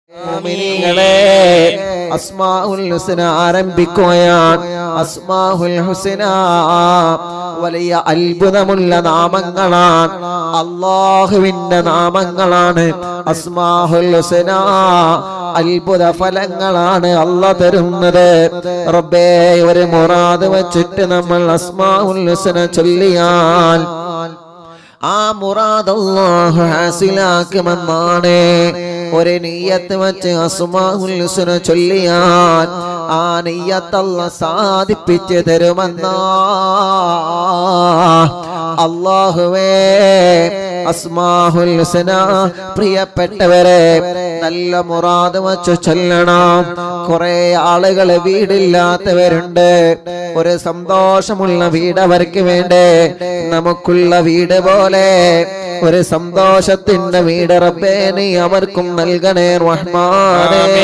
മുഅ്മിനീങ്ങളെ അസ്മാഉൽ ഹുസ്ന ആരംഭിക്കുകയാണ്. അസ്മാഉൽ ഹുസ്ന വലിയ അത്ഭുതമുള്ള നാമങ്ങളാണ്, അല്ലാഹുവിന്റെ നാമങ്ങളാണ്. അസ്മാഉൽ ഹുസ്ന അത്ഭുത ഫലങ്ങളാണ് അല്ലാഹ് തരുന്നത്. റബ്ബേ, ഒരു മുറാദ് വെച്ചിട്ട് നമ്മൾ അസ്മാഉൽ ഹുസ്ന ചൊല്ലിയാൽ ആ മുറാദ് അല്ലാഹു ഹാസിലാക്കുമെന്നാണ്. ഒരു നിയ്യത്ത് വെച്ച് അസ്മാഉൽ ഹുസ്ന ചൊല്ലിയാൽ ആ നിയ്യത്ത് അല്ലാഹ് സാധിപ്പിച്ച് തരുമെന്നാ. അല്ലാഹുവേ, അസ്മാഉൽ ഹുസ്ന പ്രിയപ്പെട്ടവരെ നല്ല മുറാദ് വെച്ച് ചൊല്ലണം. കുറെ ആളുകൾ വീടില്ലാത്തവരുണ്ട്. ഒരു സന്തോഷമുള്ള വീട് അവർക്ക് വേണ്ടേ. നമുക്കുള്ള വീട് പോലെ ഒരു സന്തോഷത്തിന്റെ വീട് റബ്ബേ നീ അവർക്കും നൽകണേ റഹ്മാനേ.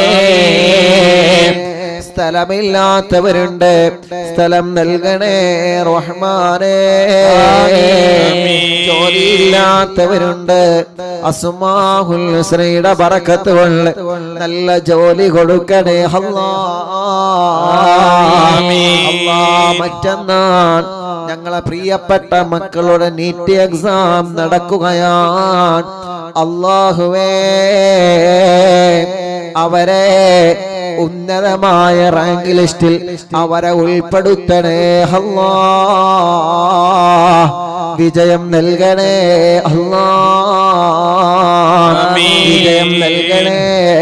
സ്ഥലമില്ലാത്തവരുണ്ട്, സ്ഥലം നൽകണേ റഹ്മാനേ. ജോലിയില്ലാത്തവരുണ്ട്, അസ്മാഉൽ ഹുസ്നയുടെ ബറക്കത്ത് കൊണ്ട് നല്ല ജോലി കൊടുക്കണേ അല്ലാഹ്. മറ്റന്നാൾ ഞങ്ങളെ പ്രിയപ്പെട്ട മക്കളുടെ നീറ്റ് എക്സാം നടക്കുകയാണ്. അല്ലാഹുവേ, അവരെ ഉന്നതമായ റാങ്ക് ലിസ്റ്റിൽ അവരെ ഉൾപ്പെടുത്തണേ അല്ലാഹ്. വിജയം നൽകണേ അല്ലാഹ്, വിജയം നൽകണേ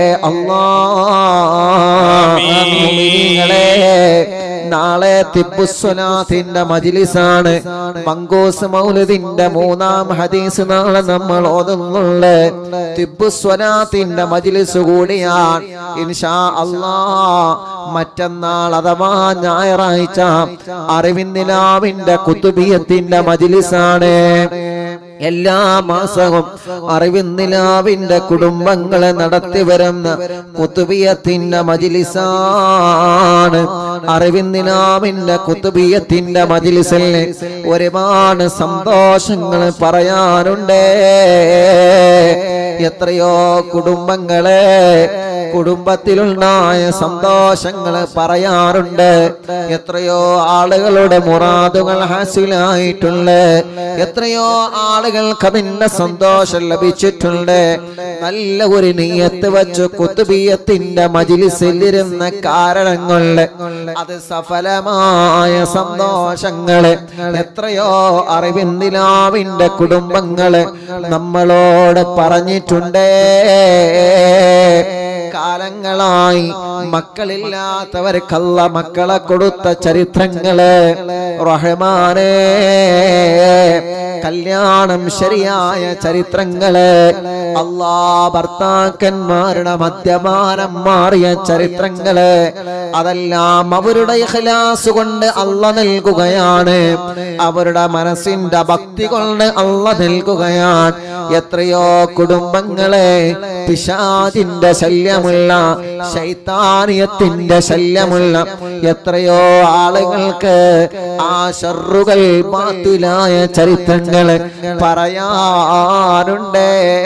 അല്ലാഹ്. മുഅ്മിനീങ്ങളെ, നാളെ തിബ്ബുസ്സലാത്തിന്റെ മജ്ലിസാണ്. മങ്കൂസ് മൗലിദിന്റെ 3-ാം ഹദീസ് നാളെ നമ്മൾ ഓതുന്നുണ്ട്. തിബ്ബുസ്സലാത്തിന്റെ മജ്ലിസ് കൂടിയാണ് ഇൻഷാ അല്ലാഹ്. മറ്റന്നാൾ അഥവാ ഞായറാഴ്ച അറിവിന്ദിലാവിന്റെ കുതുബിയത്തിന്റെ മജ്ലിസാണ്. എല്ലാ മാസവും അറിവിന്ദിലാവിന്റെ കുടുംബങ്ങളെ നടത്തി വരുന്ന കുതുബിയത്തിന്റെ മജ്ലിസാണ്. അറിവിന്ദിലാവിന്റെ കുതുബിയത്തിന്റെ മജ്ലിസിൽ ഒരുപാട് സന്തോഷങ്ങൾ പറയാനുണ്ട്. എത്രയോ കുടുംബങ്ങളെ കുടുംബത്തിലുണ്ടായ സന്തോഷങ്ങൾ പറയാറുണ്ട്. എത്രയോ ആളുകളുടെ മുറാദുകൾ ഹാസിലായിട്ടുണ്ട്. എത്രയോ ആളുകൾക്ക് അതിന്റെ സന്തോഷം ലഭിച്ചിട്ടുണ്ട്. നല്ല ഒരു നിയ്യത്ത് വെച്ച് കുതുബിയത്തിന്റെ മജ്ലിസിലിരുന്ന കാരണം കൊണ്ട് അത് സഫലമായ സന്തോഷങ്ങള് എത്രയോ അറിവിന്ദിലാവിന്റെ കുടുംബങ്ങള് നമ്മളോട് പറഞ്ഞിട്ടുണ്ട്. കാലങ്ങളായി മക്കളില്ലാത്തവർക്കല്ല മക്കളെ കൊടുത്ത ചരിത്രങ്ങള് റഹ്മാനേ. കല്യാണം ശരിയായ ചരിത്രങ്ങള് അല്ലാ. ഭർത്താക്കന്മാരുടെ മദ്യപാനം മാറിയ ചരിത്രങ്ങള് അതെല്ലാം അവരുടെ ഇഖ്ലാസ് കൊണ്ട് അല്ലാഹ് നൽകുകയാണ്. അവരുടെ മനസ്സിന്റെ ഭക്തി കൊണ്ട് അല്ലാഹ് നൽകുകയാണ്. എത്രയോ കുടുംബങ്ങളെ പിശാചിന്റെ ശല്യമുള്ള, ശൈത്താനിയത്തിന്റെ ശല്യമുള്ള എത്രയോ ആളുകൾക്ക് ആ ശർറുകൾ ബാത്തിലായ ചരിത്രങ്ങള് പറയാനുണ്ട്.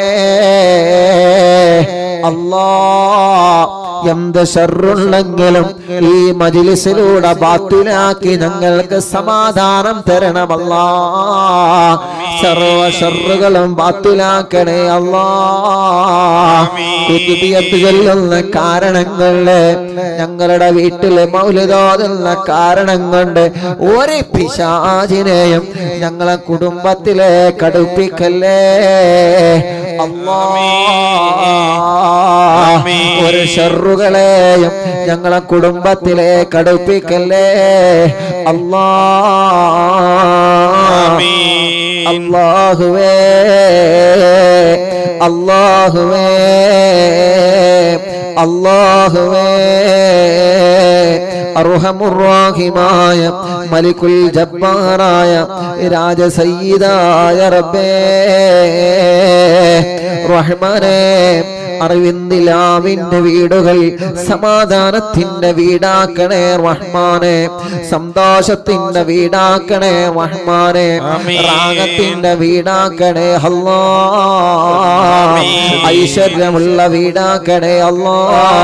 അല്ലാഹ്, എന്ത് ശർറുണ്ടെങ്കിലും ഈ മജ്ലിസിലൂടെ ബാത്തിലാക്കി ഞങ്ങൾക്ക് സമാധാനം തരണമല്ലാഹ്. സർവ ശർറുകളും ബാത്തിലാക്കണേ അല്ലാഹ്. കുതുബിയത്ത് ചൊല്ലുന്ന കാരണം കൊണ്ട്, ഞങ്ങളുടെ വീട്ടിലെ മൗലിദ് ഓതുന്ന കാരണം കൊണ്ട് ഒരു പിശാചിനെയും ഞങ്ങളെ കുടുംബത്തിലേക്ക് അടുപ്പിക്കല്ലേ അല്ലാഹ്. ഒരു ശർറുകളെയും ഞങ്ങളെ കുടുംബത്തിലേക്ക് അടുപ്പിക്കല്ലേ അല്ലാഹ്. അല്ലാഹുവേ, അല്ലാഹുവേ, അല്ലാഹുവേ. അർഹമുർ-റഹീമായ മലിക്കുൽ ജബ്ബാറായ രാജസയ്യിദായ റബ്ബേ റഹ്മാനേ, അറിവിന്ദിലാവിന്റെ വീടുകൾ സമാധാനത്തിന്റെ വീടാക്കണേ റഹ്മാനെ, സന്തോഷത്തിന്റെ വീടാക്കണേ റഹ്മാനെ, റാഹത്തിന്റെ വീടാക്കണേ അല്ലാ, ഐശ്വര്യമുള്ള വീടാക്കണേ അല്ലാ.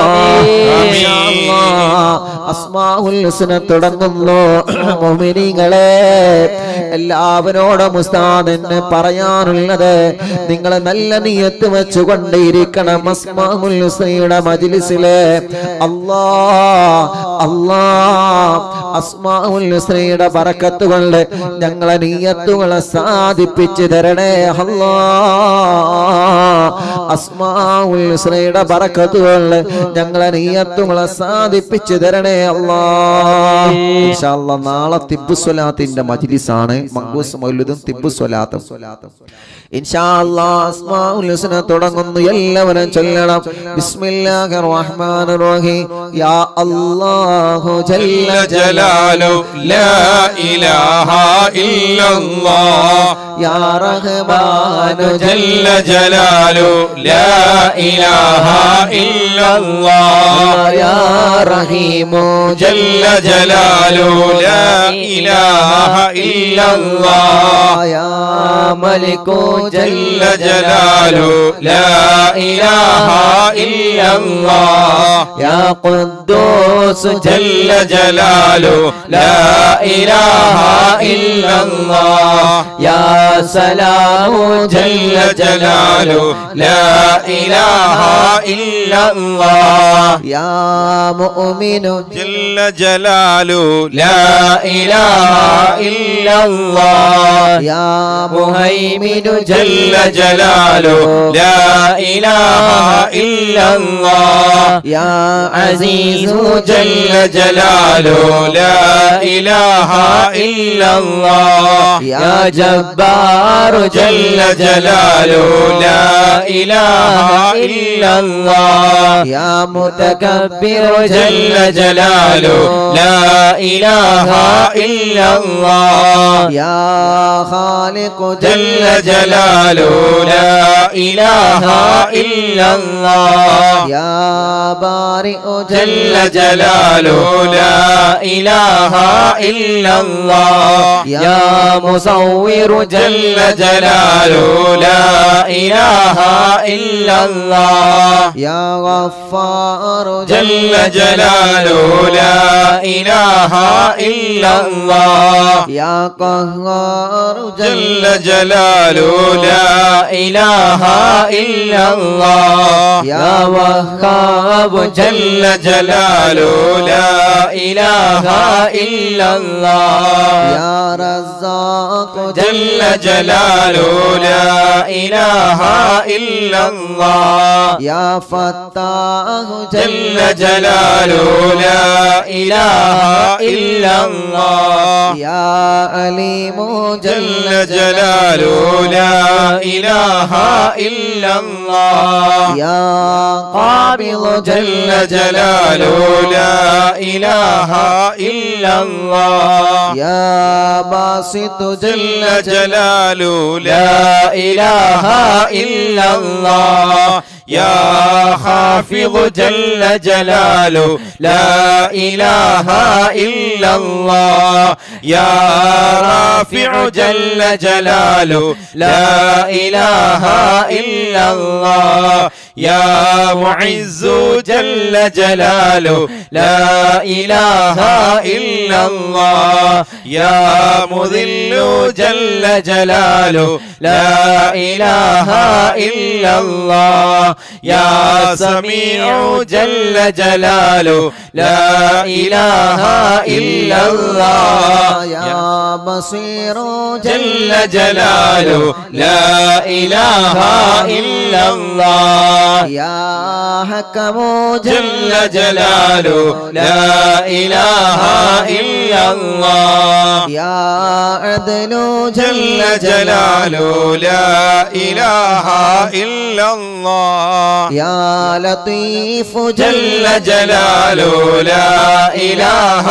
അസ്മാഉൽ ഹുസ്ന തുടങ്ങുന്നു മുഅ്മിനീങ്ങളെ. എല്ലാവരോടും ഉസ്താദിന് പറയാനുള്ളത്, നിങ്ങൾ നല്ല നിയത്ത് വെച്ചുകൊണ്ടേയിരിക്കണം. അസ്മാഉൽ ഹുസ്നയുടെ മജ്ലിസിലെ അസ്മാഉൽ ഹുസ്നയുടെ ബറക്കത്ത് കൊണ്ട് ഞങ്ങളെ നിയത്തുകളെ സാധിപ്പിച്ചു തരണേ അല്ലാ. അസ്മാഉൽ ഹുസ്നയുടെ ബറക്കത്ത് കൊണ്ട് ഞങ്ങളെ നിയത്തുകളെ സാധിപ്പിച്ചു തരണേ അല്ലാ. ഇൻഷാ അല്ലാഹ് നാളെ തിബ്ബു സ്വലാത്തിന്റെ മജ്ലിസാണ്. മഖ്ബൂസ് മൗലിദും തിബ്ബു സ്വലാത്തും ഇൻഷാ അല്ലാഹ്. അസ്മാഉൽ ഹുസ്ന തുടങ്ങുന്നു, എല്ലാവരും ചൊല്ലണം. ബിസ്മില്ലാഹിർ റഹ്മാനിർ റഹീം. യാ അല്ലാഹു ജല്ല ജലാലു ലാ ഇലാഹ ഇല്ലല്ലാഹ്. യാ റഹ്മാനു ജല്ല ജലാലു ലാ ഇലാഹ ഇല്ലല്ലാഹ്. യാ റഹീമു ജല്ല ജലാലു ലാ ഇലാഹ ഇല്ലല്ലാഹ്. യാ മലികു ജല്ല ജലാലു ലാ ഇലാഹ ഇല്ലല്ലാഹ്. യാ ഖുദ്ദൂസ് ജല്ല ജലാലു ലാ ഇലാഹ ഇല്ലല്ലാഹ്. യാ സലാമു ജല്ല ജലാലു ലാ ഇലാഹ ഇല്ലല്ലാഹ്. യാ മുഅ്മിനു ജല്ല ജലാലു ലാ ഇലാഹ ഇല്ലല്ലാഹ്. യാ മുഹൈമിനു ജല്ല ജലാലു ലാ ഇലാഹ ഇല്ലല്ലാഹ്. യാ അസീസു ജല്ല ജലാലു ലാ ഇലാഹ ഇല്ലല്ലാഹ്. യാ ജബ്ബാറു ജല്ല ജലാലു ലാ ഇലാഹ ഇല്ലല്ലാഹ്. യാ മുതകബ്ബിറു ജല്ല ജലാലു ലാ ഇലാഹ ഇല്ലല്ലാഹ്. യാ ഖാലിഖു ജല്ല ജലാലു ലാ ഇലാഹ ഇല്ലല്ലാഹ്. യാ ബാരിഉ ജല്ല ജലാലു ലാ ഇലാഹ ഇല്ലല്ലാഹ്. യാ മുസവ്വിറു ജല്ല ജലാലു ലാ ഇലാഹ ഇല്ലല്ലാഹ്. യാ ഗഫാറു ജല്ല ജലാലു ലാ ഇലാഹ ഇല്ലല്ലാഹ്. യാ ഖഹ്ഹാറു ജല്ല ജലാലു ലാ ഇലാഹ ഇല്ലല്ലാഹ്. യാ വഹ്ഹാബു ജല്ല ജലാലു ലാ ഇലാഹ ഇല്ലല്ലാഹ്. യാ റസ്സാഖു ജല്ല ജലാലു ലാ ഇലാഹ ഇല്ലല്ലാഹ്. യാ ഫത്താഹു ജല്ല ജലാലു ലാ ഇലാഹ ഇല്ലല്ലാഹ്. യാ അലീമു ജല്ല ജലാലു ലാ ഇലാഹ ഇല്ലല്ലാഹ്. യാ ഖാബിദു ജല്ല ജലാലു ലാ ഇലാഹ ഇല്ലല്ലാഹ്. യാ ബാസിതു ജല്ല ജലാലു ലാ ഇലാഹ ഇല്ലല്ലാഹ്. യാ ഖാഫിദു ജല്ല ജലാലു ലാ ഇലാഹ ഇല്ലല്ലാഹ്. യാ റാഫിഉ ജല്ല ജലാലു ലാ ഇലാഹ ഇല്ലല്ലാഹ്. യാ മുഇസ്സു ജല്ല ജലാലു ലാ ഇലാഹ ഇല്ലല്ലാഹ്. യാ മുദില്ലു ജല്ല ജലാലു ലാ ഇലാഹ ഇല്ലല്ലാഹ്. യാ സമീഉ ജല്ല ജലാലു ലാ ഇലാഹ ഇല്ലല്ലാഹ്. യാ ബസീറു ജല്ല ജലാലു ലാ ഇലാഹ ഇല്ലല്ലാഹ്. യാ ഹക്കമു ജല്ല ജലാലു ലാ ഇലാഹ ഇല്ലല്ലാഹ്. യാ അദ്ലു ജല്ല ജലാലു ലാ ഇലാഹ ഇല്ലല്ലാഹ്. യാ ലത്തീഫു ജല്ല ജലാലു ലാ ഇലാഹ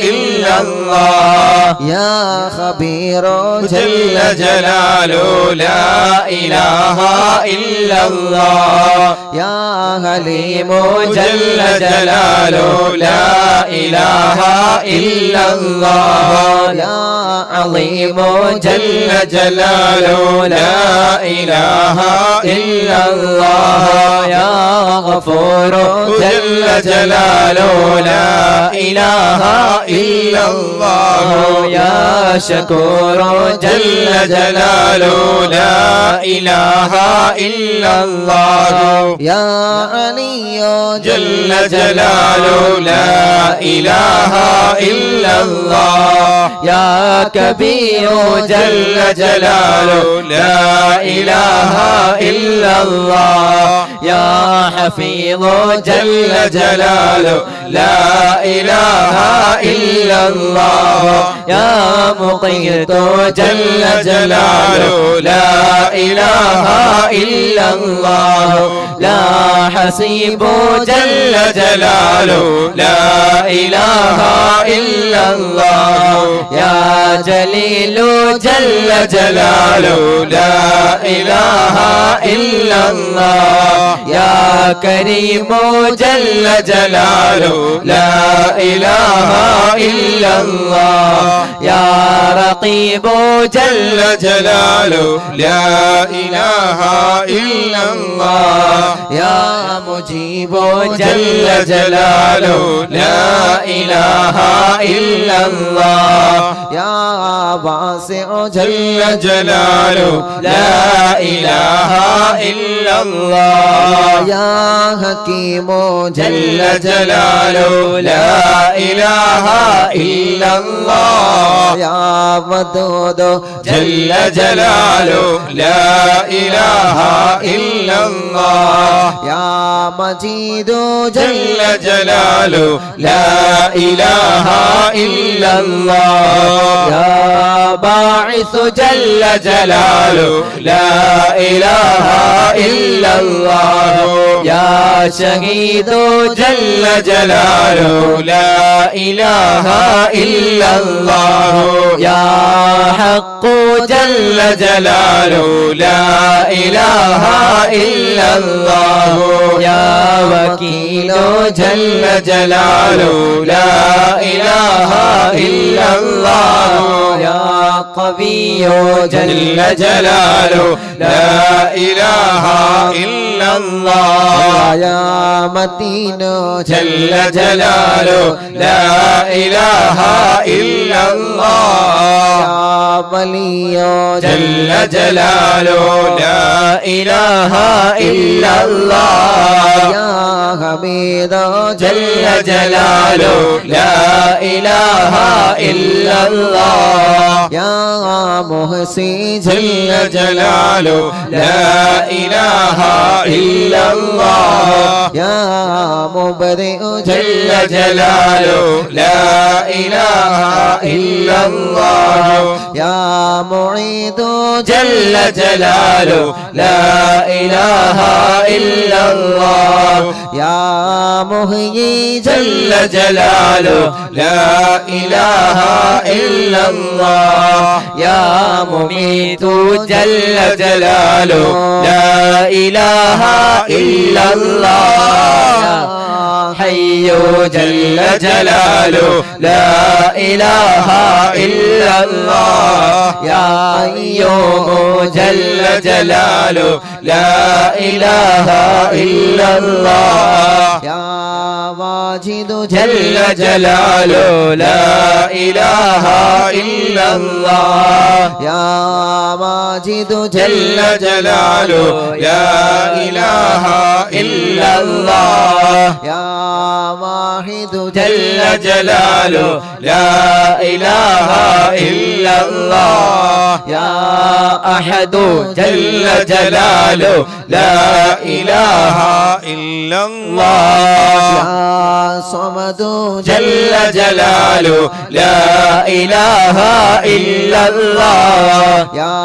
ഇല്ലല്ലാഹ്. യാ ഖബീറു ജല്ല ജലാലു ലാ ഇലാഹ ഇല്ലല്ലാഹ്. يا حليم جل جلاله لا إله إلا الله يا عظيم جل جلاله لا إله إلا الله يا غفور جل جلاله لا إله إلا الله يا شكور جل جلاله لا إله إلا الله يا علي جل جلاله لا إله إلا الله يا كبير جل جلاله لا إله إلا الله يا حفيظ جل جلاله لا إله إلا الله يا مقيت جل جلاله لا إله إلا الله لا حسيب جل جلاله لا إله إلا الله يا جليل جل جلاله لا إله إلا الله يا كريم جل جلاله لا إله إلا الله يا رقيب جل جلاله لا إله إلا الله يا مجيب جل جلاله لا إله إلا الله يا واسع جل جلاله لا إله إلا الله يا حكيم جل جلاله لا إله إلا الله يا ودود جل جلاله لا إله إلا الله يا مجيد جل جلاله لا إله إلا الله يا باعث جل جلاله لا إله إلا الله يا شهيد جل جلاله لا إله إلا الله يا حق جل جلاله لا إله إلا الله يا وكيل جل جلاله لا إله إلا الله يا قوي جل جلاله لا إله إلا الله يا متين جل جلاله لا إله إلا الله يا ولي جل جلاله لا إله إلا الله يا حميد جل جلاله لا إله إلا الله يا محسن جل جلاله لا إله إلا الله يا مبدئ جل جلاله لا إله إلا الله يا معيد جل جلاله لا إله إلا الله يا محيي جل جلاله لا إله إلا الله يا مميت جل جلاله لا إله إلا الله حي جل جلاله لا إله إلا الله يا أيوب جل جلاله لا إله إلا الله يا واجد جل جلاله لا إله إلا الله يا واجد جل جلاله لا إله إلا الله يا واحد جل جلاله لا إله إلا الله يا أحد جل جلاله لا إله إلا الله يا صمد جل جلاله لا إله إلا الله يا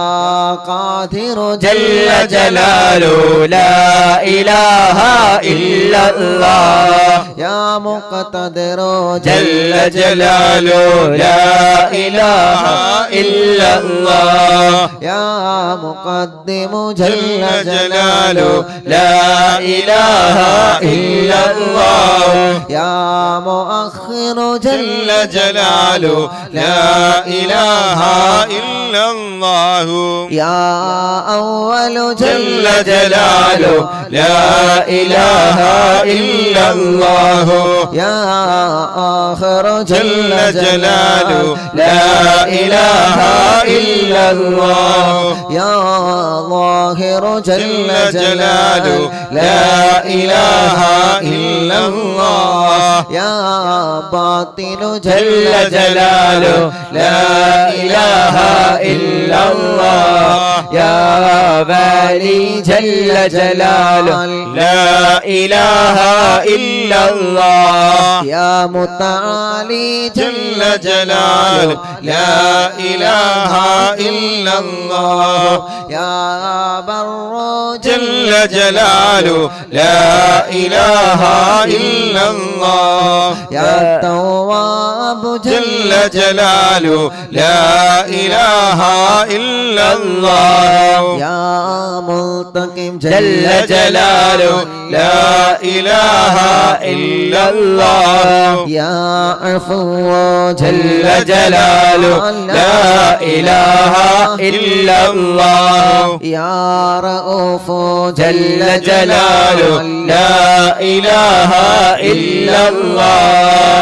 قادر جل جلاله لا إله إلا الله يا مقتدر جل جلاله لا إله إلا الله يا مقدم جل جلاله لا إله إلا الله يا مؤخر جل جلاله لا إله إلا الله يا أول جل جلاله لا إله إلا الله يا آخر جل جلاله لا إله إلا الله يا ظاهر جل جلاله لا إله إلا الله يا باطن جل جلاله لا إله إلا الله يا بالي جل جلاله لا إله إلا الله يا متعالي جل جلاله لا إله إلا الله يا بر جل جلاله لا إله إلا الله يا تواب جل جلاله لا إله إلا الله يا ملتقم جل جلاله لا إله إلا الله يا عفو جل جلاله لا إله إلا الله يا رؤوف جل جلاله لا إله إلا الله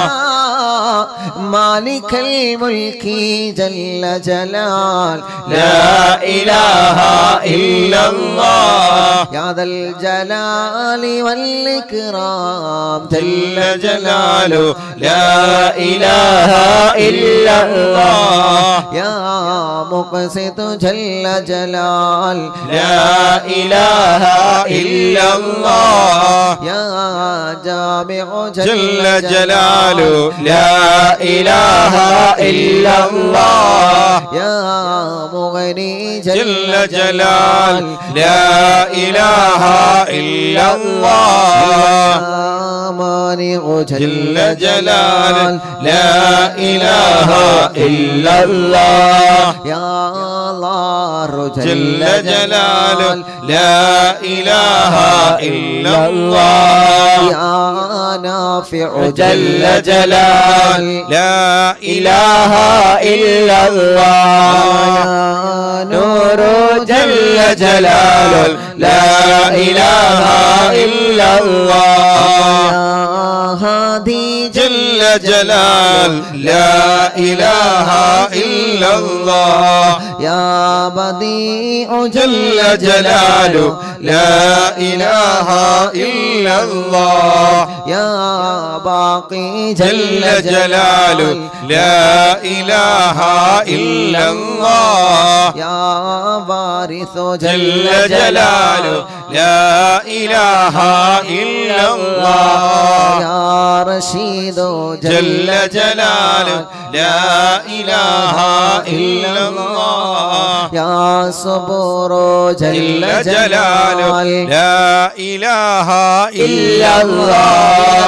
مالك الملك جل جلال لا إله إلا الله يا ذا الجلال والإكرام جل جلاله لا إله إلا الله يا مقسط جل جلال لا إله إلا الله يا جامع جل جلاله لا إله إلا الله يا مغني جل جلال لا إله إلا الله يا مانع جل جلال لا إله إلا الله يا الله جل جلاله لا إله إلا الله يا نافع جل جلال لا إله إلا الله يا نور جل جلاله لا إله إلا الله يا هادي جل جلال لا إله إلا الله يا بديع جل جلاله لا إله إلا الله يا باقي جل جلاله لا إله إلا الله يا وارث جل جلاله لا إله إلا الله يا رشيد جل جلاله لا إله إلا الله يا صبور جل جلاله لا إله إلا الله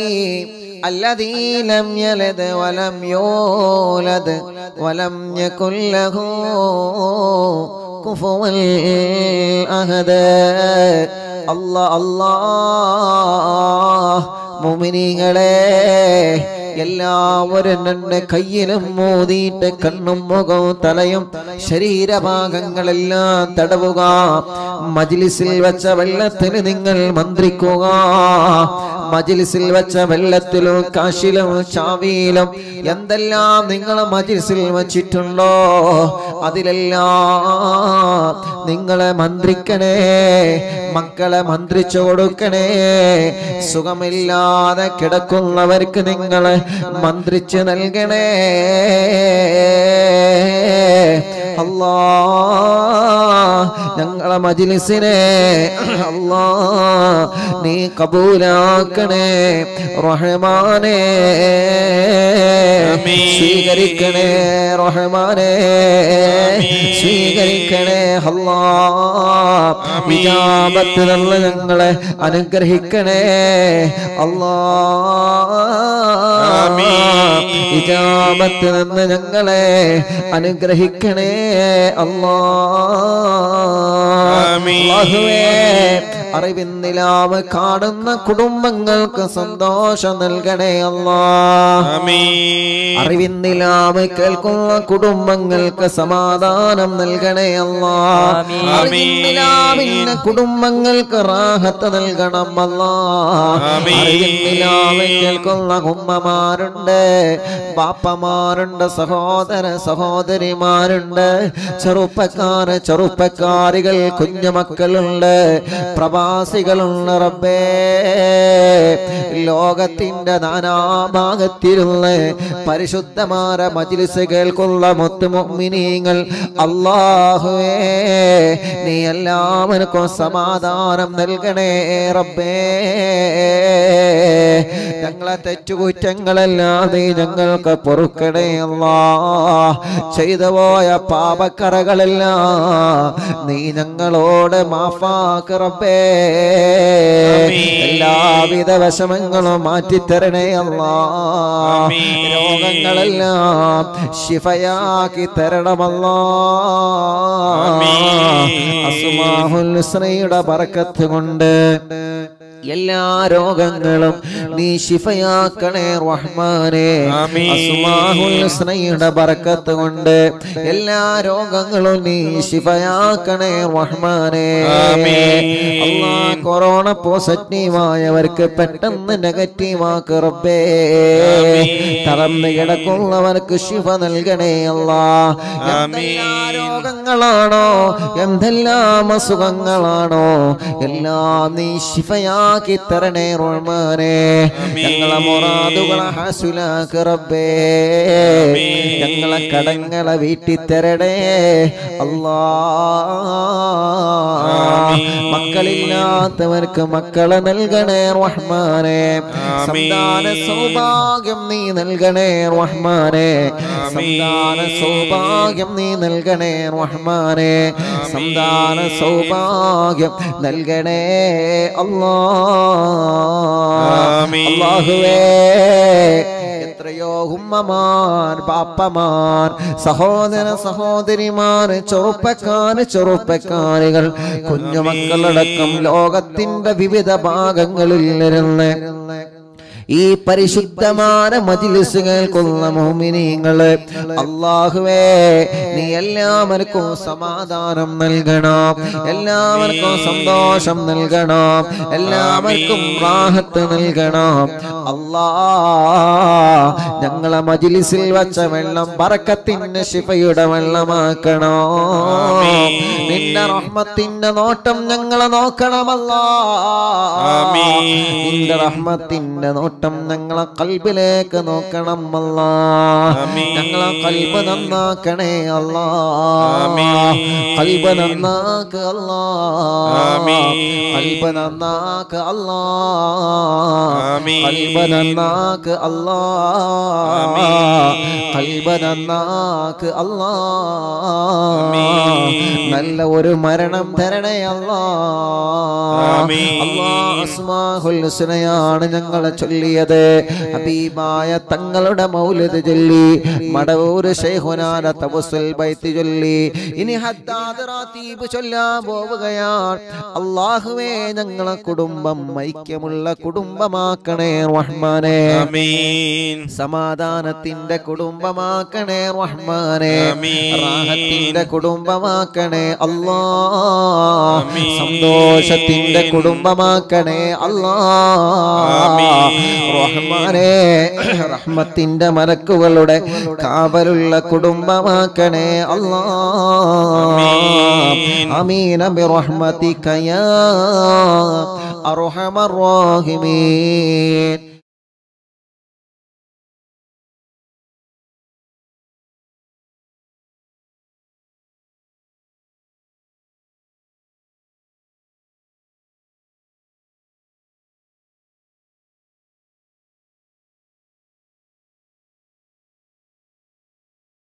الذي لم يلد ولم يولد ولم يكن له كفوا أحد الله الله മുഅ്മിനീങ്ങളെ എല്ലാവരും രണ്ട് കയ്യിലും മോദിയിട്ട് കണ്ണും മുഖവും തലയും ശരീരഭാഗങ്ങളെല്ലാം തടവുക. മജ്ലിസിൽ വെച്ച വെള്ളത്തിന് നിങ്ങൾ മന്ത്രിക്കുക. മജ്ലിസിൽ വെച്ച വെള്ളത്തിലും കാശിലും ചാവിയിലും എന്തെല്ലാം നിങ്ങൾ മജ്ലിസിൽ വച്ചിട്ടുണ്ടോ അതിലെല്ലാം നിങ്ങളെ മന്ത്രിക്കണേ. മക്കളെ മന്ത്രിച്ചു കൊടുക്കണേ. സുഖമില്ലാതെ കിടക്കുന്നവർക്ക് നിങ്ങളെ മന്ത്രിച്ച് നൽകണേ. അല്ലാഹ് ഞങ്ങളെ ഞങ്ങളെ മജ്ലിസിനെ അല്ലാ നീ കബൂലാക്കണേ റഹ്മാനേ സ്വീകരിക്കണേ റഹ്മാനേ സ്വീകരിക്കണേ അല്ലാ ഇജാബത്ത് നല്ല ഞങ്ങളെ അനുഗ്രഹിക്കണേ അല്ലാ ഇജാബത്ത് നിന്ന് ഞങ്ങളെ അനുഗ്രഹിക്കണേ അല്ലാ അല്ലാഹുവേ അറിവിന്നിലാവ് കാണുന്ന കുടുംബങ്ങൾക്ക് സന്തോഷം നൽകണേ അല്ലാ അറിവിന്നിലാവ് കേൾക്കുന്ന കുടുംബങ്ങൾക്ക് സമാധാനം നൽകണേ അല്ലാ അറിവിന്നിലാവിന്റെ കുടുംബങ്ങൾക്ക് റാഹത്ത് നൽകണം അല്ലാ അറിവിന്നിലാവ് കേൾക്കുന്ന ഉമ്മമാരുണ്ട് ബാപ്പമാരുണ്ട് സഹോദര സഹോദരിമാരുണ്ട് ചെറുപ്പക്കാരികൾ കുഞ്ഞുമക്കളുണ്ട് പ്രവാസികളുണ്ട് റബ്ബേ ലോകത്തിന്റെ നാനാഭാഗത്തിലുള്ള പരിശുദ്ധമായ മജ്ലിസ് കേൾക്കുന്ന മുത്ത് മുഅ്മിനീങ്ങൾ അല്ലാഹുവേ നീ എല്ലാവർക്കും സമാധാനം നൽകണേ റബ്ബേ ഞങ്ങളെ തെറ്റുകുറ്റങ്ങളെല്ലാം നീ ഞങ്ങൾക്ക് പൊറുക്കണേ അല്ലാ ചെയ്തു പോയ പാപക്കറകളെല്ലാം നീ ഞങ്ങളോട് മാഫാക്ക് റബ്ബേ എല്ലാവിധ വിഷമങ്ങളും മാറ്റിത്തരണേ അല്ലാ രോഗങ്ങളെല്ലാം ശിഫയാക്കി തരണമല്ലാ അസ്മാഉൽ ഹുസ്നയുടെ ബറക്കത്ത് കൊണ്ട് എല്ലാ രോഗങ്ങളും നീ ശിഫയാക്കണേ റഹ്മാനേ അസ്മാഉൽ ഹുസ്നയുടെ ബറക്കത്ത് കൊണ്ട് എല്ലാ രോഗങ്ങളും നീ ശിഫയാക്കണേ റഹ്മാനേ അല്ലാഹ് കൊറോണ പോസിറ്റീവ് ആയവർക്ക് പെട്ടെന്ന് നെഗറ്റീവ് ആക്ക് റബ്ബേ തളർന്നു കിടക്കുന്നവർക്ക് ശിഫ നൽകണേ അല്ലാഹ് എന്തെല്ലാം രോഗങ്ങളാണോ എന്തെല്ലാം അസുഖങ്ങളാണോ എല്ലാം നീ ശിഫയാ തരണേ റഹ്മാനേ ഞങ്ങളെ മുറാദുകളെ ഹാസിലാക്ക് റബ്ബേ ഞങ്ങളെ കടങ്ങളെ വീട്ടി തരണേ അല്ലാ മക്കളില്ലാത്തവർക്ക് മക്കളെ നൽകണേ റഹ്മാനേ സന്താന സൗഭാഗ്യം നീ നൽകണേ റഹ്മാനേ സന്താന സൗഭാഗ്യം നീ നൽകണേ റഹ്മാനേ സന്താന സൗഭാഗ്യം നൽകണേ അല്ലാ അല്ലാഹുവേ എത്രയോ ഉമ്മമാർ ബാപ്പമാർ സഹോദര സഹോദരിമാർ ചെറുപ്പക്കാരികൾ കുഞ്ഞുമക്കളടക്കം ലോകത്തിന്റെ വിവിധ ഭാഗങ്ങളിൽ ഇരുന്ന് ഈ പരിശുദ്ധമായ മജ്ലിസ് കേൾക്കുന്ന മുഅ്മിനീങ്ങളെ അല്ലാഹുവേ നീ എല്ലാവർക്കും സമാധാനം നൽകണം എല്ലാവർക്കും സന്തോഷം നൽകണം എല്ലാവർക്കും റാഹത്ത് നൽകണം അല്ലാ ഞങ്ങളെ മജ്ലിസിൽ വച്ച വെള്ളം ബറക്കത്തിന്റെ ശിഫയുടെ വെള്ളമാക്കണം നിന്റെ റഹ്മത്തിന്റെ നോട്ടം ഞങ്ങളെ നോക്കണമല്ലാ നിന്റെ റഹ്മത്തിന്റെ നോട്ടം ഞങ്ങളെ ഖൽബിലേക്ക് നോക്കണം അല്ലാ ഞങ്ങളെ ഖൽബ് നന്നാക്കണേ അല്ലാ ഖൽബ് നന്നാക്ക് അല്ലാ ഖൽബ് നന്നാക്ക് അല്ലാ ഖൽബ് നന്നാക്ക് അല്ലാ ഖൽബ് നന്നാക്ക് അല്ലാ നല്ല ഒരു മരണം തരണേ അല്ലാ അല്ലാ അസ്മാഉൽ ഹുസ്നയാണ് ഞങ്ങളെ ചൊല്ലിയത് ഹബീബായ തങ്ങളുടെ മൗലിദ് ചൊല്ലി മടവൂർ ശൈഖുനാന തവസ്സുൽ ബൈത്ത് ചൊല്ലി ഇനി ഹദ്ദാദ് റാത്തീബ് ചൊല്ലാൻ പോവുകയാണ് അല്ലാഹുവേ ഞങ്ങളെ കുടുംബം ഐക്യമുള്ള കുടുംബമാക്കണേ റഹ്മാനേ ആമീൻ സമാധാനത്തിന്റെ കുടുംബമാക്കണേ റഹ്മാനേ റാഹത്തിന്റെ കുടുംബമാക്കണേ അല്ലാ സന്തോഷത്തിന്റെ കുടുംബമാക്കണേ അല്ലാ റഹ്മാനേ റഹ്മത്തിന്റെ മലക്കുകളുടെ കാവലുള്ള കുടുംബമാക്കണേ അല്ലാ ആമീൻ ബിറഹ്മതിക യാ അർഹമർ റഹീമീൻ